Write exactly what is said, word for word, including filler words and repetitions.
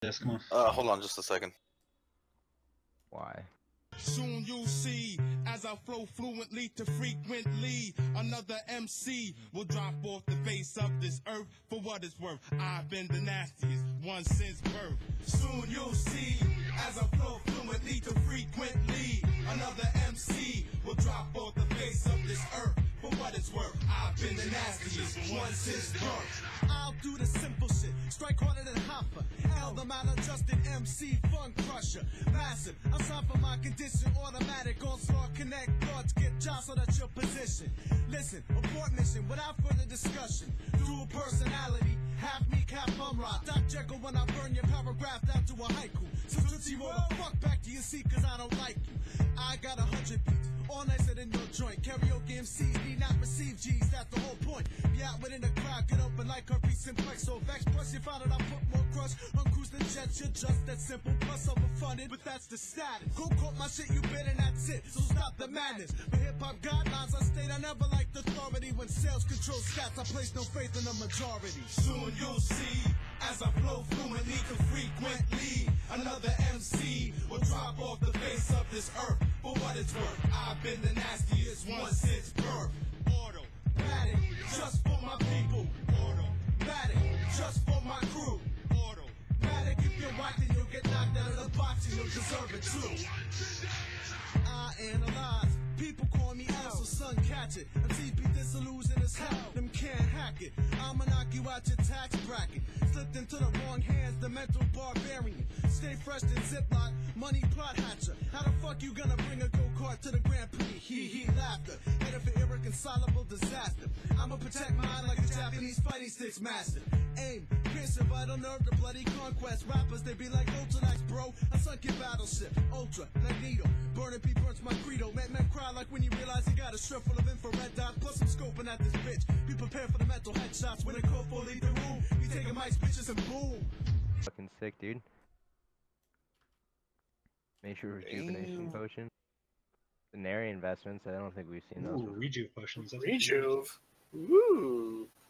Yes, come on. Uh, hold on just a second. Why? Soon you'll see, as I flow fluently to frequently, another M C will drop off the face of this earth for what it's worth. I've been the nastiest one since birth. Soon you'll see, as I flow fluently to frequently, another M C will drop off the face of this earth for what it's worth. I've been the nastiest one since birth. I'll do the simple shit, strike harder than Hoffa. L the maladjusted M C fun crusher. Massive, I'm signed for my condition, automatic onslaught, connect thoughts, get jostled at your position. Listen, abort mission without further discussion. Dual personality, half me, half Mumra. Doc Jekyll when I burn your paragraph down to a haiku. So Tootsie roll the fuck back to your seat cause I don't like you. I got a hundred beats, all nicer than your joint. Karaoke M Cs need not receive G's, that's the whole point. Be out within the crowd, get open like herpes simplex. So vex, plus you found that I put more crush on cruising jets. You're just that simple, plus overfunded, but that's the status. Go quote my shit, you bid and that's it, so stop the madness. For hip-hop guidelines, I state I never liked authority. When sales control stats, I place no faith in the majority. Soon you'll see, as I flow fluently to frequently, another M C will drop off the face of this earth for what it's worth. I've been the nastiest one since birth. Automatic, just for my people. Automatic, just for my crew. Automatic, if you're white, then you'll get knocked out of the box and you'll deserve it too. I analyze, people call me L, so son catch it. M C be disillusioned as hell, them can't hack it. I'ma knock you out your tax bracket. Slipped into the wrong hands, the mental barbarian. Stay fresh in Ziploc, money plot hatcher. How the fuck you gonna bring a go-kart to the Grand Prix? Hee hee laughter, headed for irreconcilable disaster. I'ma protect mine like a Japanese fighting sticks master. Aim, pierce your vital nerve, the bloody conquest. Rappers, they be like Ultralights, bro. A sunken battleship, Ultra, Magneto. Burning P burns my credo. Make men cry like when you realize you got a strip full of infrared dot. Plus I'm scoping at this bitch. Be prepared for the mental headshots. When the code for leave the room, be taking Mike's bitches and boom. Fucking sick, dude. Major rejuvenation potion. The Nary investments, I don't think we've seen those Ooh, before. rejuve potions. That's Rejuve. Woo.